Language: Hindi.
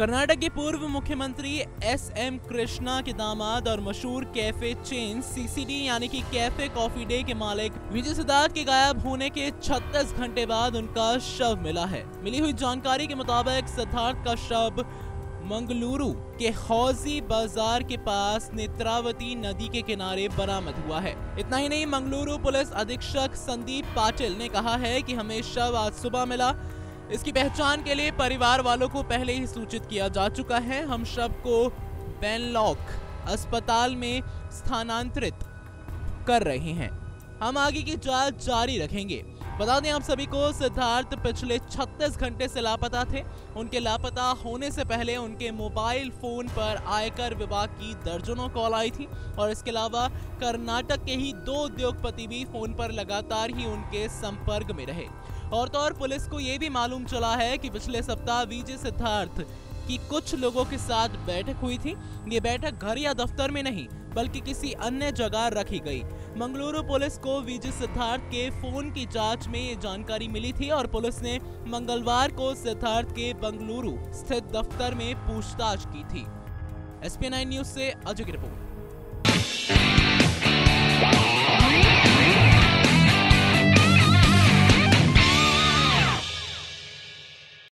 कर्नाटक के पूर्व मुख्यमंत्री एस.एम. कृष्णा के दामाद और मशहूर कैफे चेन सीसीडी यानी कि कैफे कॉफी डे के मालिक विजय सिद्धार्थ के गायब होने के 36 घंटे बाद उनका शव मिला है। मिली हुई जानकारी के मुताबिक सिद्धार्थ का शव मंगलुरु के हौजी बाजार के पास नेत्रावती नदी के किनारे बरामद हुआ है। इतना ही नहीं, मंगलुरु पुलिस अधीक्षक संदीप पाटिल ने कहा है कि हमें शव आज सुबह मिला। इसकी पहचान के लिए परिवार वालों को पहले ही सूचित किया जा चुका है। हम शव को बेनलॉक अस्पताल में स्थानांतरित कर रहे हैं। हम आगे की जांच जारी रखेंगे। बता दें आप सभी को, सिद्धार्थ पिछले 36 घंटे से लापता थे। उनके लापता होने से पहले उनके मोबाइल फोन पर आयकर विभाग की दर्जनों कॉल आई थी और इसके अलावा कर्नाटक के ही 2 उद्योगपति भी फोन पर लगातार ही उनके संपर्क में रहे। और तो और पुलिस को यह भी मालूम चला है कि पिछले सप्ताह विजय सिद्धार्थ की कुछ लोगों के साथ बैठक हुई थी। ये बैठक घर या दफ्तर में नहीं बल्कि किसी अन्य जगह रखी गई। मंगलुरु पुलिस को विजय सिद्धार्थ के फोन की जांच में ये जानकारी मिली थी और पुलिस ने मंगलवार को सिद्धार्थ के बंगलुरु स्थित दफ्तर में पूछताछ की थी। SP9 न्यूज से अजय की रिपोर्ट।